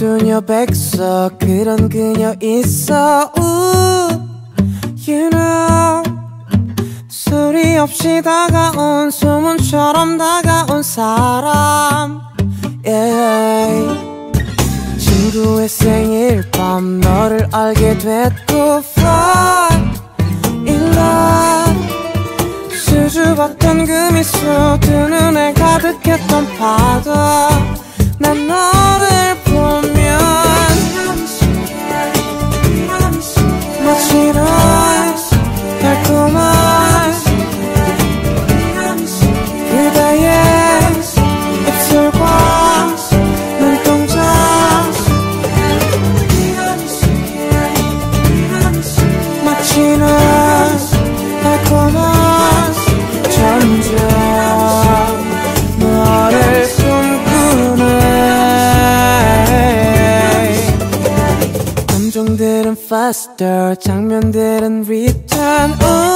소녀 백석 그런 그녀 있어 You know 소리 없이 다가온 소문처럼 다가온 사람 yeah. 친구의 생일 밤 너를 알게 됐고 Fall in love 수줍었던 그 미소 두 눈에 가득했던 파도 난 너를 보면 마치 너의 달콤한 그대의 입술과 눈동자 마치 너의 달콤한 점점 너를 감정들은 faster 장면들은 return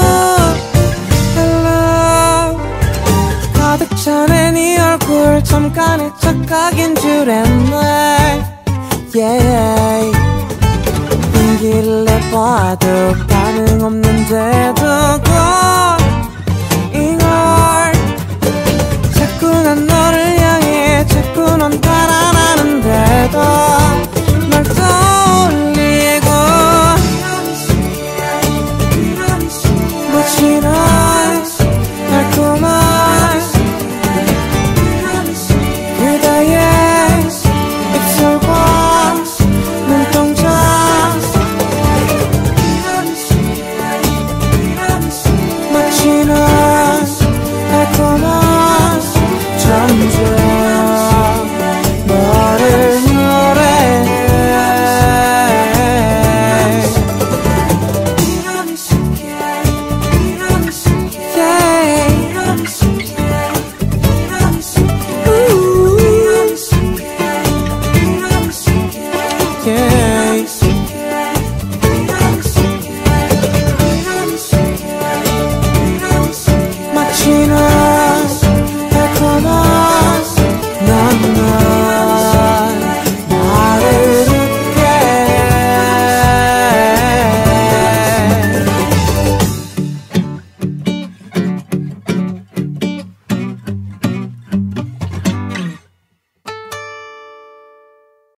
hello 가득 차네 네 얼굴 잠깐의 착각인 줄 했네 yeah 용기를 내봐도 반응 없는데도 이걸 자꾸 난 너를 향해 자꾸 넌 달아나는데도